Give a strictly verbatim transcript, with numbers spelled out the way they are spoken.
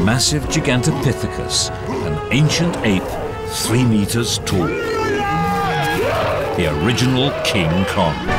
massive Gigantopithecus, an ancient ape three meters tall. The original King Kong.